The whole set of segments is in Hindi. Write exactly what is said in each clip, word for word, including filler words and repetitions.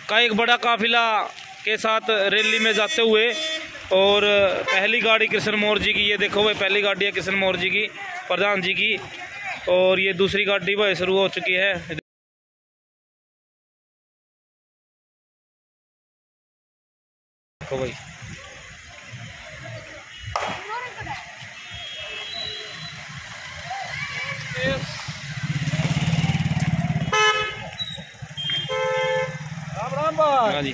का एक बड़ा काफिला के साथ रैली में जाते हुए, और पहली गाड़ी कृष्ण मोर जी की, ये देखो भाई पहली गाड़ी है कृष्ण मोर जी की, प्रधान जी की, और ये दूसरी गाड़ी भाई शुरू हो चुकी है। देखो भाई राम राम भाई। हाँ जी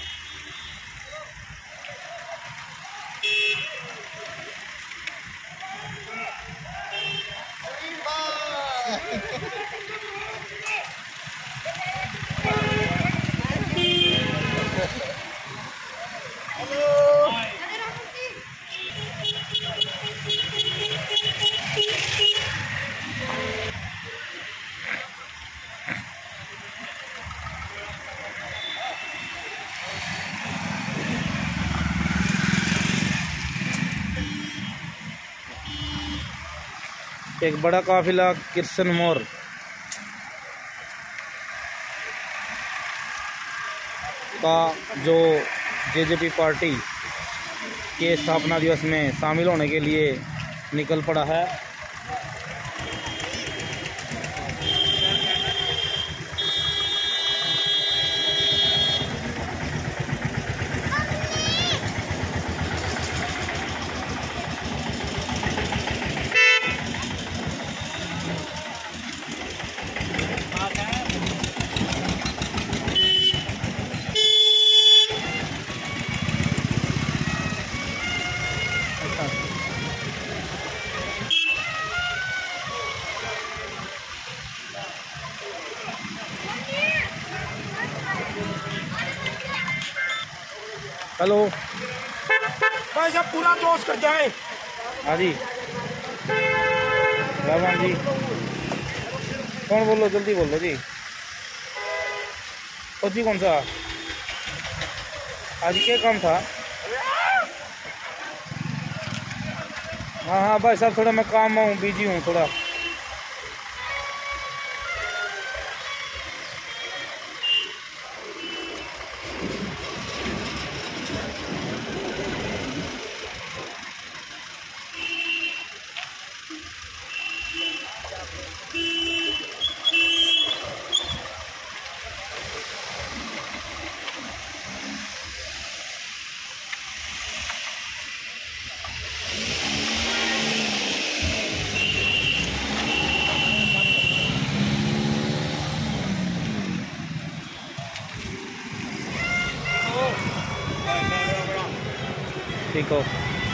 एक बड़ा काफिला कृष्ण मोर का जो जेजेपी पार्टी के स्थापना दिवस में शामिल होने के लिए निकल पड़ा है। हेलो भाई साहब पूरा जोश कर जाए। हाँ जी भगवान जी, कौन बोलो, जल्दी बोलो जी। ओ जी कौन सा आज क्या काम था? हाँ हाँ भाई साहब, थोड़ा मैं काम में हूँ, बिजी हूँ थोड़ा। ठीक हो।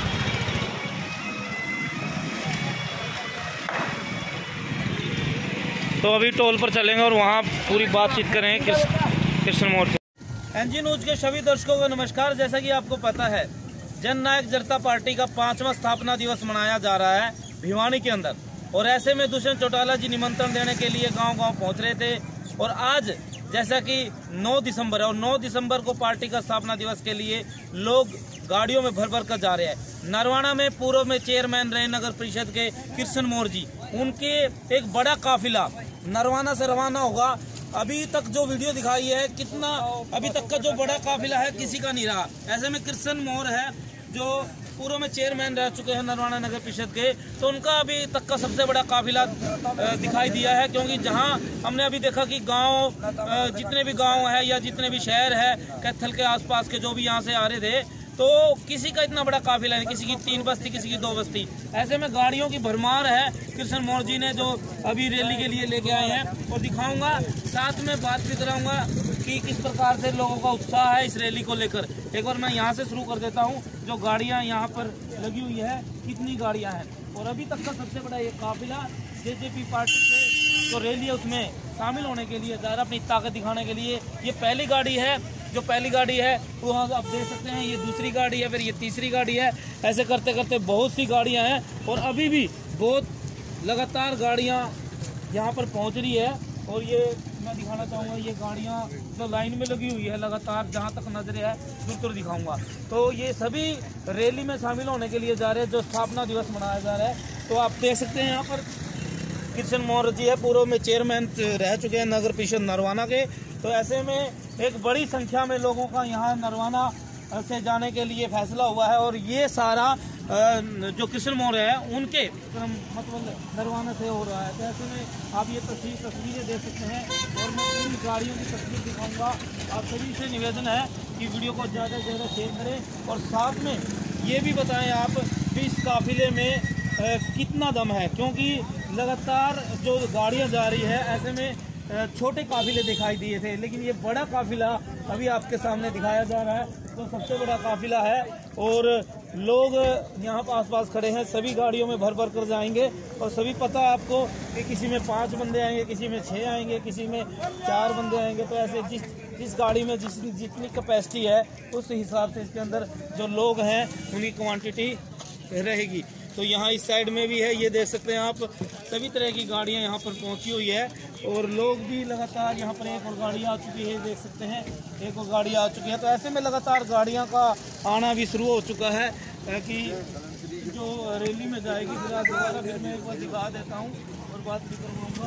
तो अभी टोल पर चलेंगे और वहाँ पूरी बातचीत करेंगे कृष्ण मोर से। एनजी न्यूज के सभी दर्शकों को नमस्कार। जैसा कि आपको पता है, जन नायक जनता पार्टी का पांचवा स्थापना दिवस मनाया जा रहा है भिवानी के अंदर, और ऐसे में दुष्यंत चौटाला जी निमंत्रण देने के लिए गांव-गांव पहुंच रहे थे। और आज जैसा कि नौ दिसंबर है, और नौ दिसंबर को पार्टी का स्थापना दिवस के लिए लोग गाड़ियों में भर भर कर जा रहे हैं। नरवाना में पूर्व में चेयरमैन रहे नगर परिषद के कृष्ण मोर जी, उनके एक बड़ा काफिला नरवाना से रवाना होगा। अभी तक जो वीडियो दिखाई है, कितना अभी तक का जो बड़ा काफिला है किसी का नहीं रहा। ऐसे में कृष्ण मोर है जो पूर्व में चेयरमैन रह चुके हैं नरवाना नगर परिषद के, तो उनका अभी तक का सबसे बड़ा काफिला दिखाई दिया है। क्योंकि जहां हमने अभी देखा कि गांव, जितने भी गांव है या जितने भी शहर है कैथल के आसपास के, जो भी यहां से आ रहे थे, तो किसी का इतना बड़ा काफिला नहीं, किसी की तीन बस्ती, किसी की दो बस्ती। ऐसे में गाड़ियों की भरमार है कृष्ण मोर जी ने जो अभी रैली के लिए लेके आए हैं, और दिखाऊंगा, साथ में बात भी कराऊंगा कि किस प्रकार से लोगों का उत्साह है इस रैली को लेकर। एक बार मैं यहाँ से शुरू कर देता हूँ। जो गाड़ियाँ यहाँ पर लगी हुई है, कितनी गाड़ियाँ हैं, और अभी तक का सबसे बड़ा ये काफिला जेजेपी पार्टी से जो रैली है उसमें शामिल होने के लिए जा रहा, अपनी ताकत दिखाने के लिए। ये पहली गाड़ी है, जो पहली गाड़ी है वो आप देख सकते हैं, ये दूसरी गाड़ी है, फिर ये तीसरी गाड़ी है। ऐसे करते करते बहुत सी गाड़ियां हैं, और अभी भी बहुत लगातार गाड़ियां यहाँ पर पहुँच रही है। और ये मैं दिखाना चाहूँगा, ये गाड़ियाँ जो लाइन में लगी हुई है लगातार, जहाँ तक नजरें है दूर दूर दिखाऊंगा। तो ये सभी रैली में शामिल होने के लिए जा रहे हैं, जो स्थापना दिवस मनाया जा रहा है। तो आप देख सकते हैं यहाँ पर कृष्ण मोर जी है, पूर्व में चेयरमैन रह चुके हैं नगर परिषद नरवाना के, तो ऐसे में एक बड़ी संख्या में लोगों का यहाँ नरवाना से जाने के लिए फैसला हुआ है और ये सारा जो कृष्ण मोर है उनके मतलब नरवाना से हो रहा है। तो ऐसे में आप ये तस्वीर तस्वीरें देख सकते हैं और मैं पूरी गाड़ियों की तस्वीर दिखाऊंगा। आप सभी से निवेदन है कि वीडियो को ज़्यादा से ज़्यादा शेयर करें और साथ में ये भी बताएं आप कि इस काफिले में कितना दम है, क्योंकि लगातार जो गाड़ियाँ जा रही है ऐसे में छोटे काफिले दिखाई दिए थे, लेकिन ये बड़ा काफिला अभी आपके सामने दिखाया जा रहा है। तो सबसे बड़ा काफिला है और लोग यहाँ पर आसपास खड़े हैं, सभी गाड़ियों में भर भर कर जाएंगे और सभी पता है आपको कि किसी में पाँच बंदे आएंगे, किसी में छः आएंगे, किसी में चार बंदे आएंगे। तो ऐसे जिस जिस गाड़ी में जिस जितनी कैपेसिटी है उस हिसाब से इसके अंदर जो लोग हैं उनकी क्वांटिटी रहेगी। तो यहाँ इस साइड में भी है, ये देख सकते हैं आप, सभी तरह की गाड़ियाँ यहाँ पर पहुँची हुई है और लोग भी लगातार यहाँ पर एक और गाड़ी आ चुकी है, देख सकते हैं एक और गाड़ी आ चुकी है। तो ऐसे में लगातार गाड़ियाँ का आना भी शुरू हो चुका है कि जो रैली में जाएगी। फिर दोबारा फिर मैं एक बार दिखा देता हूँ और बात भी करवाऊँगा।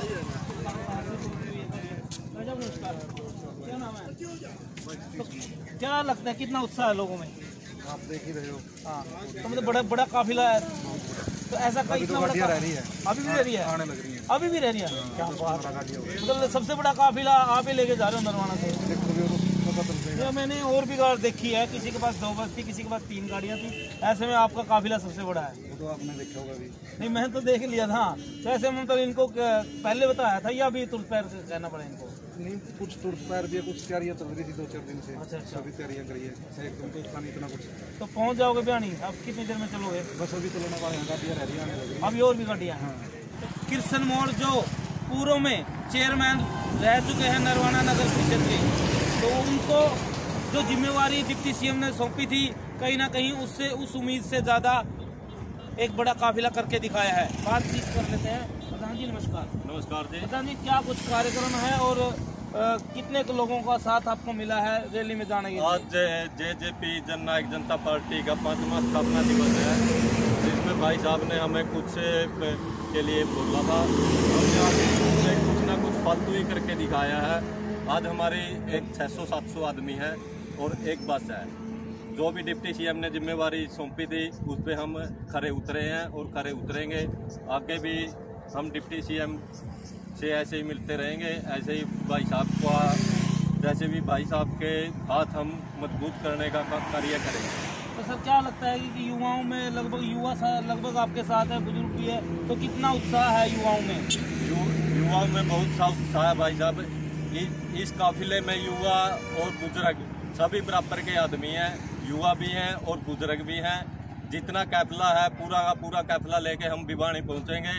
क्या नाम है? तो क्या लगता है कितना उत्साह है लोगों में? आप देख ही रहे हो। हाँ, तो मतलब बड़ा बड़ा काफिला है। तो ऐसा का इतना बड़ा रह रही है, अभी भी रह रही है, आने लग रही है, अभी भी रह रही है। क्या बात है, मतलब सबसे बड़ा काफिला आप ही लेके जा रहे हो नरवाना से। तो मैंने और भी गाड़ी देखी है, किसी के पास दो बस थी, किसी के पास तीन गाड़ियाँ थी, ऐसे में आपका काफिला सबसे बड़ा है। वो तो आपने देखा होगा अभी। नहीं, मैंने तो देख लिया था। तो ऐसे में मतलब इनको पहले बताया था या अभी तुरंत पैर से कहना पड़ा इनको? नहीं, कुछ तुरंत पैर भी है, कुछ तैयारियाँ चल रही थी दो चार दिन से। अच्छा अच्छा, अभी तैयारियाँ करी है, एकदम तो उसका नहीं इतना कुछ। तो पहुँच जाओगे बयानी? अब कितनी देर में चलोगे? बस अभी चलने वाले हैं, गाड़ियाँ रह रही है, अभी और भी गाड़ियाँ हैं। कृष्ण मोर जो पूर्व में चेयरमैन रह चुके हैं नरवाना नगर परिषद के, तो उनको जो जिम्मेवारी डिप्टी सीएम ने सौंपी थी, कहीं ना कहीं उससे उस उम्मीद से ज़्यादा एक बड़ा काफिला करके दिखाया है। बातचीत कर लेते हैं। प्रधान जी नमस्कार। नमस्कार जी। प्रधान जी, क्या कुछ कार्यक्रम है और आ, कितने लोगों का साथ आपको मिला है रैली में जाने के लिए? आज जे जे पी जननायक जनता पार्टी का पांचवा स्थापना दिवस है, जिसमें भाई साहब ने हमें कुछ के लिए बोला था। हमने आज कुछ ना कुछ फालतू ही करके दिखाया है। आज हमारी एक छः सौ सात सौ आदमी है और एक बस है। जो भी डिप्टी सीएम ने जिम्मेवारी सौंपी थी उस पर हम खरे उतरे हैं और खरे उतरेंगे। आगे भी हम डिप्टी सीएम से ऐसे ही मिलते रहेंगे, ऐसे ही भाई साहब को जैसे भी भाई साहब के हाथ हम मजबूत करने का कार्य करेंगे। तो सर क्या लगता है कि युवाओं में लगभग युवा लगभग आपके साथ है, बुजुर्ग भी है, तो कितना उत्साह है युवाओं में? यु, युवाओं में बहुत सा उत्साह है भाई साहब। इस काफिले में युवा और बुजुर्ग सभी बराबर के आदमी हैं, युवा भी हैं और बुजुर्ग भी हैं। जितना काफिला है पूरा का पूरा काफिला लेके हम भिवानी पहुंचेंगे।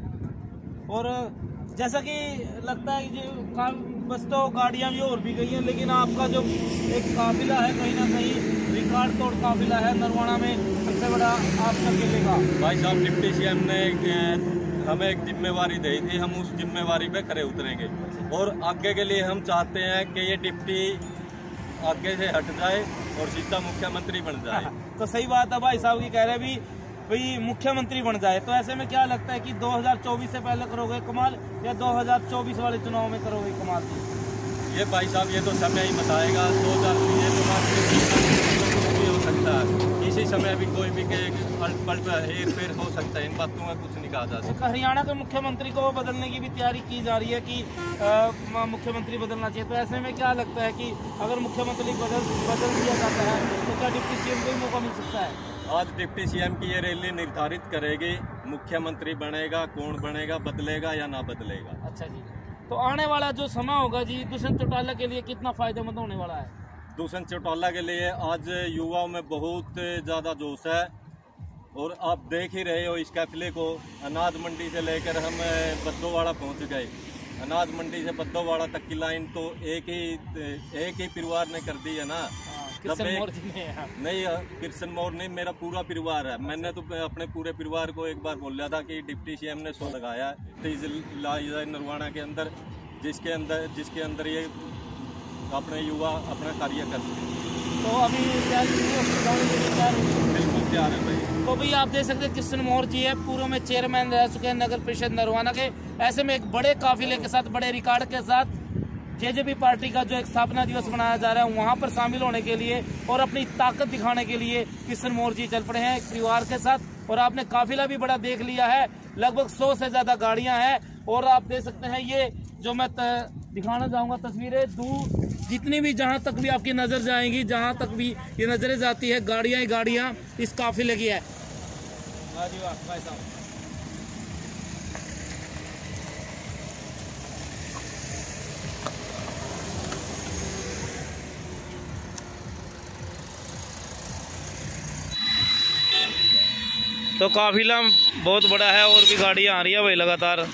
और जैसा कि लगता है कि बस तो गाड़ियां भी और भी गई हैं, लेकिन आपका जो एक काफिला है कहीं ना कहीं रिकॉर्ड तोड़ काफिला है नरवाना में, सबसे बड़ा आपका मिलेगा। भाई साहब डिप्टी सीएम ने हमें एक जिम्मेवारी दी थी, हम उस जिम्मेवारी पे खरे उतरेंगे और आगे के लिए हम चाहते हैं कि ये डिप्टी आगे से हट जाए और सीधा मुख्यमंत्री बन जाए। तो सही बात है, भाई साहब की कह रहे भी भाई मुख्यमंत्री बन जाए। तो ऐसे में क्या लगता है कि दो हज़ार चौबीस से पहले करोगे कमाल या दो हज़ार चौबीस वाले चुनाव में करोगे कमाल? ये भाई साहब ये तो समय ही बताएगा। दो हज़ार भी हो सकता है, इसी समय अभी कोई भी पलट हेर फेर हो सकता है। इन बातों में कुछ नहीं कहा जा सकता। हरियाणा के मुख्यमंत्री को बदलने की भी तैयारी की जा रही है कि आ, मुख्यमंत्री बदलना चाहिए। तो ऐसे में क्या लगता है कि अगर मुख्यमंत्री बदल बदल दिया जाता है तो क्या डिप्टी सीएम को मौका मिल सकता है? आज डिप्टी सीएम की ये रैली निर्धारित करेगी मुख्यमंत्री बनेगा, कौन बनेगा, बदलेगा या ना बदलेगा। अच्छा जी, तो आने वाला जो समय होगा जी दुष्यंत चौटाला के लिए कितना फायदेमंद होने वाला है? दुष्यंत चौटाला के लिए आज युवाओं में बहुत ज़्यादा जोश है और आप देख ही रहे हो इस काफिले को। अनाज मंडी से लेकर हम बद्दोवाड़ा पहुंच गए। अनाज मंडी से बद्दोवाड़ा तक की लाइन तो एक ही एक ही परिवार ने कर दी है ना। कृष्ण मोर जी ने नहीं, कृष्ण मोर नहीं, मेरा पूरा परिवार है। मैंने तो अपने पूरे परिवार को एक बार बोला था कि डिप्टी सीएम ने सो लगाया है नरवाना के अंदर, जिसके अंदर जिसके अंदर ये अपने युवा अपना कार्य कर सके। तो अभी बिल्कुल तैयार है भाई। तो भाई आप देख सकते हैं कृष्ण मोर जी है, पूर्व में चेयरमैन रह चुके हैं नगर परिषद नरवाना के। ऐसे में एक बड़े काफिले के साथ, बड़े रिकॉर्ड के साथ जेजेपी पार्टी का जो एक स्थापना दिवस मनाया जा रहा है वहां पर शामिल होने के लिए और अपनी ताकत दिखाने के लिए किशन मोर जी चल पड़े हैं एक परिवार के साथ। और आपने काफिला भी बड़ा देख लिया है, लगभग सौ से ज्यादा गाड़ियां हैं। और आप देख सकते हैं ये जो मैं दिखाना चाहूंगा तस्वीरें, दूर जितनी भी जहां तक भी आपकी नजर जाएंगी, जहां तक भी ये नजरें जाती है, गाड़ियां ही गाड़ियां इस काफिले की है। तो काफिला बहुत बड़ा है और भी गाड़ियां आ रही है भाई लगातार।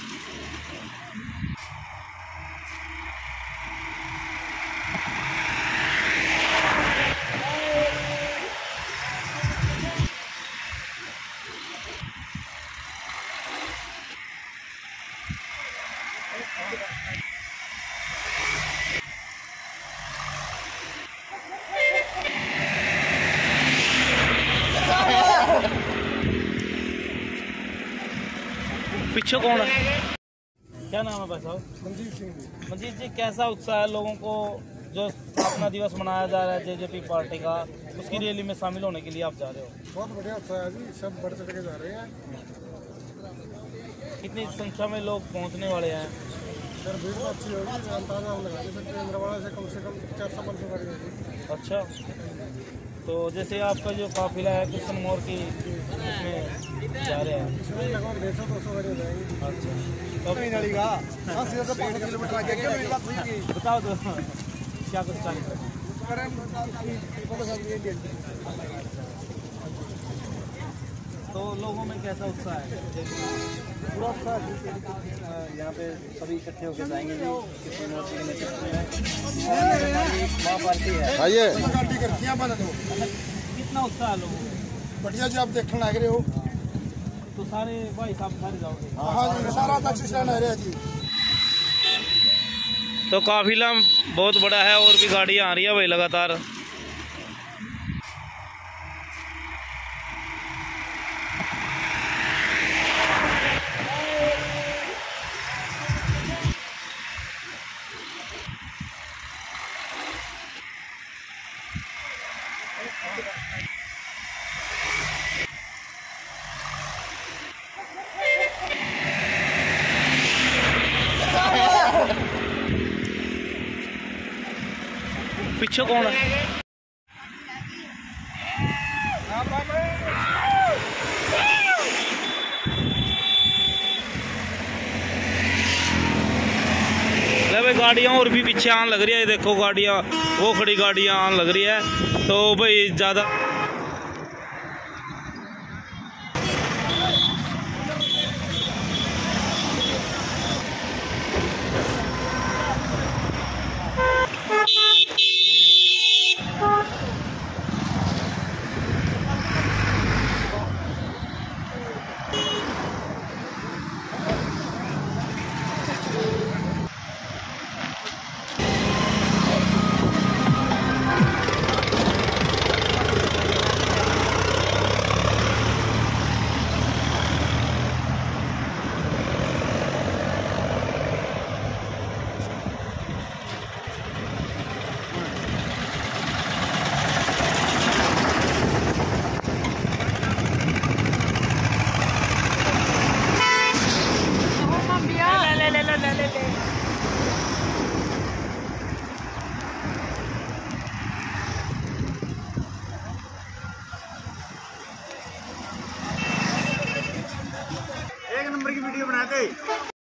पीछे कौन है? क्या नाम है भाई साहब? मंजीत सिंह जी। मंजीत जी, कैसा उत्साह है लोगों को जो स्थापना दिवस मनाया जा रहा है जेजेपी पार्टी का, उसकी रैली में शामिल होने के लिए आप जा रहे हो? बहुत बढ़िया उत्साह है जी, सब बढ़ चढ़ के जा रहे हैं। कितनी संख्या में लोग पहुंचने वाले हैं? सर भीड़ तो अच्छी होगी, अंदाजा हम लगा नहीं सकते। इंद्रवाड़ा से कम से कम चार सौ पाँच सौ गाड़ी होगी। अच्छा, तो जैसे आपका जो काफिला है किशन मोर की उसमें जा रहे हैं, इसमें लगभग डेढ़ सौ दो सौ गाड़ी हो जाएंगी। अच्छा किलोमीटर आगे बताओ तो क्या कुछ चाहिए? तो लोगों में कैसा उत्साह है? पूरा उत्साह यहाँ पे सभी इकट्ठे होकर जाएंगे जी। किसी मोर्चे के नेतृत्व में माँ पार्टी है। आइए गाड़ी करतियाँ बना दो। कितना उत्साह है लोगों में? बढ़िया जी, आप देखने लग रहे हो। तो सारे भाई साहब सारे जाओगे? हाँ जी, सारा तक स्टैंड है जी। तो काफिला बहुत बड़ा है और भी गाड़ियां आ रही है भाई लगातार। पीछे कौन है? भाई गाड़ियाँ और भी पीछे आने लग रही है, ये देखो गाड़ियाँ, वो खड़ी गाड़ियाँ आने लग रही है। तो भाई ज़्यादा एक नंबर की वीडियो बनाते।